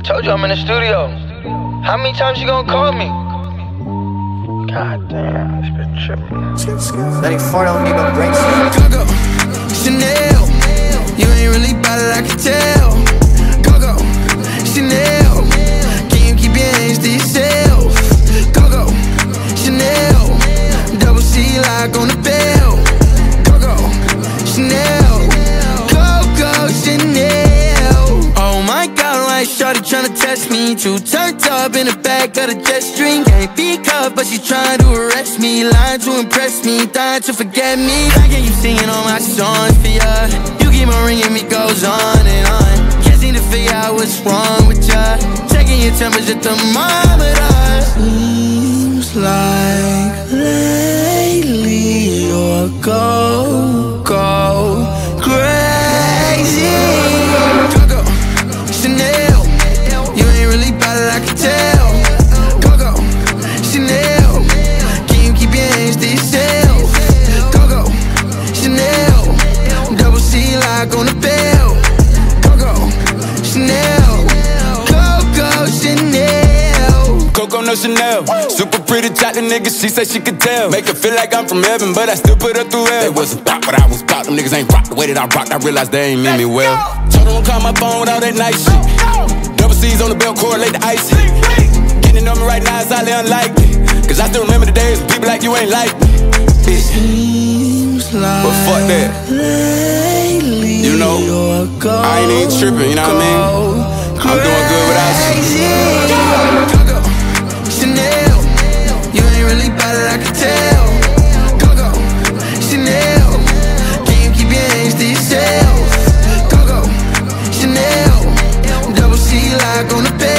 told you I'm in the studio. How many times you gonna call me? God damn, it's been tripping. 34 don't need no brakes. Coco, Chanel, you ain't really bout it, I can tell. Coco, Chanel, can you keep your hands to yourself? Coco, Chanel, double C lock on the bell. Coco, Chanel, Coco, Chanel. Oh my God, like shorty tryna test me. Too turned up in the back of the jet stream. Can't be cuffed, but she trying to arrest me. Lying to impress me, dying to forget me. I get you singing all my songs for ya. You keep on ringing me, goes on and on. Can't seem to figure out what's wrong with ya. Checking your temperature thermometer. Seems like lately you're go crazy. Coco, Chanel, you ain't really bout it, I can tell. Coco, Chanel, can you keep your hands to yourself? Coco, Chanel, double C lock on the bell. Coco, Chanel, Coco, Chanel. Coco, no Chanel. Super pretty chocolate nigga, she said she could tell. Make her feel like I'm from heaven, but I still put her through hell. They wasn't pop, but I was pop. Them niggas ain't rock the way that I rocked. I realized they ain't mean me well. Told them don't call my phone with all that nice shit. Double C's on the belt, correlate the icy. Getting on me right now is highly unlikely. Cause I still remember the days when people like you ain't like me. Bitch. Seems like but fuck that. lately You know, I ain't even tripping, you know what I mean? I'm doing good without you. Coco, Chanel, you ain't really bout it, I can tell. Coco, Chanel, can you keep your hands to yourself? Coco, Chanel, double C lock on the bed.